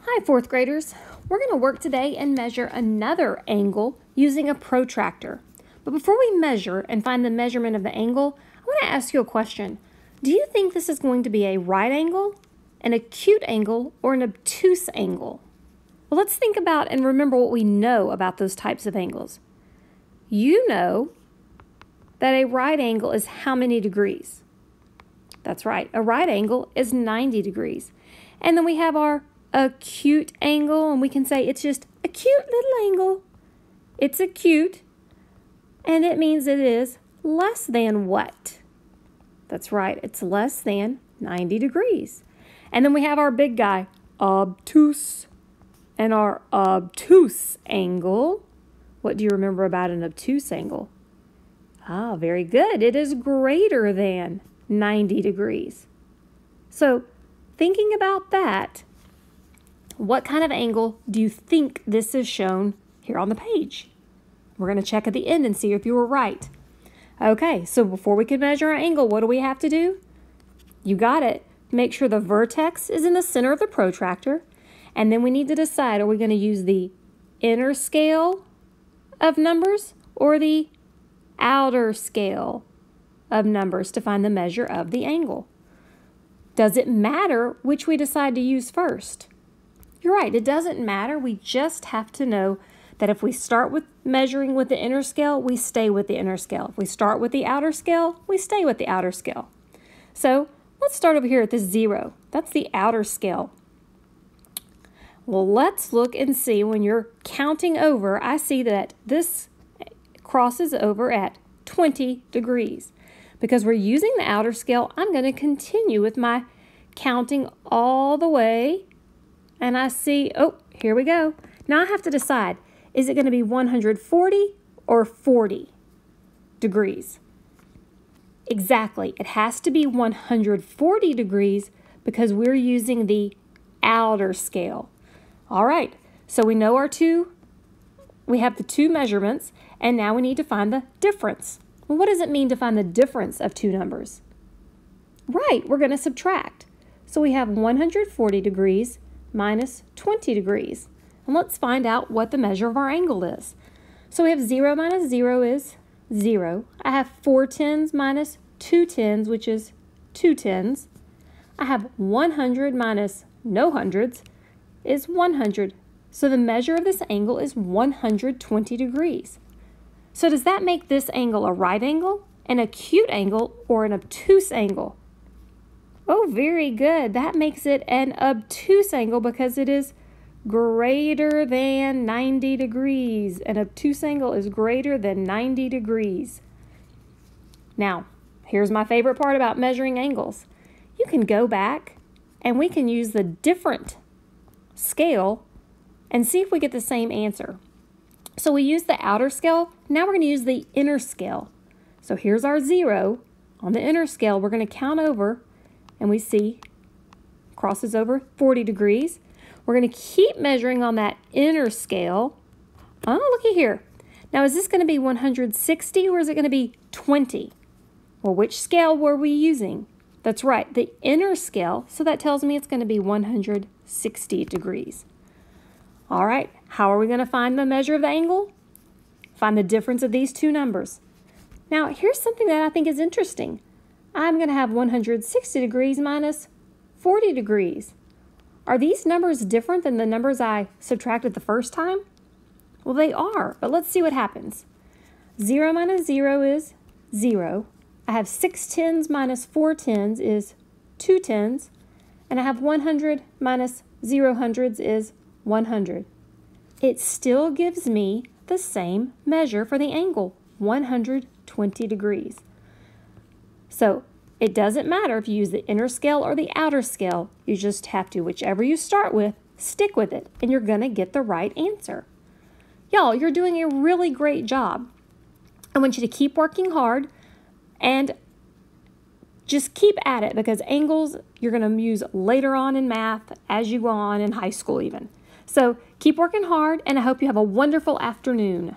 Hi, fourth graders. We're going to work today and measure another angle using a protractor. But before we measure and find the measurement of the angle, I want to ask you a question. Do you think this is going to be a right angle, an acute angle, or an obtuse angle? Well, let's think about and remember what we know about those types of angles. You know that a right angle is how many degrees? That's right. A right angle is 90 degrees. And then we have our acute angle, and we can say it's just a cute little angle. It's acute, and it means it is less than what? That's right, it's less than 90 degrees. And then we have our big guy, obtuse. And our obtuse angle, what do you remember about an obtuse angle? Ah, very good. It is greater than 90 degrees. So, thinking about that, what kind of angle do you think this is shown here on the page? We're going to check at the end and see if you were right. Okay, so before we can measure our angle, what do we have to do? You got it. Make sure the vertex is in the center of the protractor, and then we need to decide, are we going to use the inner scale of numbers or the outer scale of numbers to find the measure of the angle? Does it matter which we decide to use first? You're right, it doesn't matter. We just have to know that if we start with measuring with the inner scale, we stay with the inner scale. If we start with the outer scale, we stay with the outer scale. So let's start over here at this 0. That's the outer scale. Well, let's look and see. When you're counting over, I see that this crosses over at 20 degrees. Because we're using the outer scale, I'm going to continue with my counting all the way. And I see, oh, here we go. Now I have to decide, is it going to be 140 or 40 degrees? Exactly. It has to be 140 degrees because we're using the outer scale. All right, so we know we have the two measurements, and now we need to find the difference. Well, what does it mean to find the difference of two numbers? Right, we're going to subtract. So we have 140 degrees minus 20 degrees. And let's find out what the measure of our angle is. So we have 0 minus 0 is 0. I have 4 tens minus 2 tens, which is 2 tens. I have 100 minus no hundreds is 100. So the measure of this angle is 120 degrees. So does that make this angle a right angle, an acute angle, or an obtuse angle? Oh, very good. That makes it an obtuse angle because it is greater than 90 degrees. An obtuse angle is greater than 90 degrees. Now, here's my favorite part about measuring angles. You can go back and we can use the different scale and see if we get the same answer. So we use the outer scale. Now we're going to use the inner scale. So here's our 0. On the inner scale, we're going to count over, and we see crosses over 40 degrees. We're going to keep measuring on that inner scale. Oh, looky here. Now, is this going to be 160 or is it going to be 20? Well, which scale were we using? That's right, the inner scale. So that tells me it's going to be 160 degrees. All right, how are we going to find the measure of the angle? Find the difference of these two numbers. Now, here's something that I think is interesting. I'm going to have 160 degrees minus 40 degrees. Are these numbers different than the numbers I subtracted the first time? Well, they are, but let's see what happens. 0 minus 0 is 0. I have 6 tens minus 4 tens is 2 tens. And I have 100 minus 0 hundreds is 100. It still gives me the same measure for the angle, 120 degrees. So it doesn't matter if you use the inner scale or the outer scale. You just have to, whichever you start with, stick with it, and you're going to get the right answer. Y'all, you're doing a really great job. I want you to keep working hard and just keep at it, because angles you're going to use later on in math as you go on in high school even. So keep working hard, and I hope you have a wonderful afternoon.